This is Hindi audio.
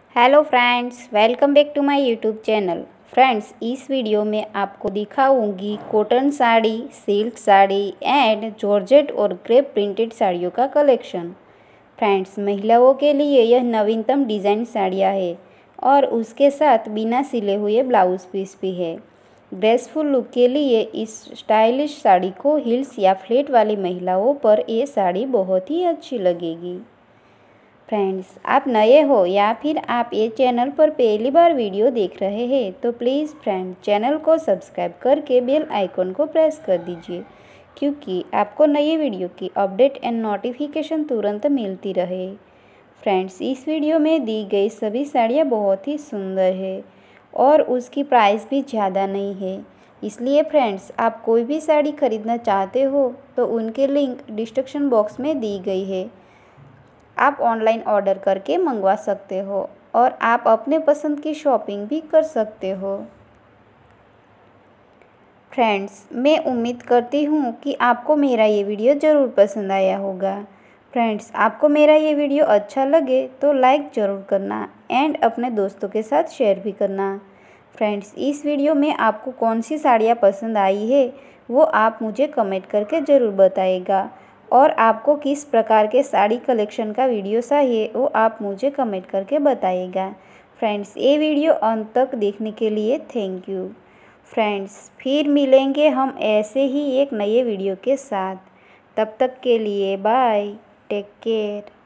Hello friends, welcome back to my YouTube channel. Friends, इस वीडियो में आपको दिखाऊंगी cotton sari, silk sari and georgette और क्रेप प्रिंटेड साड़ियों का कलेक्शन। फ्रेंड्स, महिलाओं के लिए यह नवीनतम डिज़ाइन साड़ियाँ हैं और उसके साथ बिना सिले हुए ब्लाउज पीस भी है। ग्रेसफुल लुक के लिए इस स्टाइलिश साड़ी को हील्स या फ्लेट वाली महिलाओं पर ये साड़ी बहुत ही अच्छी लगेगी। फ्रेंड्स, आप नए हो या फिर आप ये चैनल पर पहली बार वीडियो देख रहे हैं तो प्लीज़ फ्रेंड चैनल को सब्सक्राइब करके बेल आइकन को प्रेस कर दीजिए, क्योंकि आपको नई वीडियो की अपडेट एंड नोटिफिकेशन तुरंत मिलती रहे। फ्रेंड्स, इस वीडियो में दी गई सभी साड़ियाँ बहुत ही सुंदर है और उसकी प्राइस भी ज़्यादा नहीं है। इसलिए फ्रेंड्स, आप कोई भी साड़ी खरीदना चाहते हो तो उनके लिंक डिस्क्रिप्शन बॉक्स में दी गई है। आप ऑनलाइन ऑर्डर करके मंगवा सकते हो और आप अपने पसंद की शॉपिंग भी कर सकते हो। फ्रेंड्स, मैं उम्मीद करती हूँ कि आपको मेरा ये वीडियो ज़रूर पसंद आया होगा। फ्रेंड्स, आपको मेरा ये वीडियो अच्छा लगे तो लाइक ज़रूर करना एंड अपने दोस्तों के साथ शेयर भी करना। फ्रेंड्स, इस वीडियो में आपको कौन सी साड़ियाँ पसंद आई है वो आप मुझे कमेंट करके ज़रूर बताइएगा और आपको किस प्रकार के साड़ी कलेक्शन का वीडियो चाहिए वो आप मुझे कमेंट करके बताइएगा। फ्रेंड्स, ये वीडियो अंत तक देखने के लिए थैंक यू। फ्रेंड्स, फिर मिलेंगे हम ऐसे ही एक नए वीडियो के साथ। तब तक के लिए बाय, टेक केयर।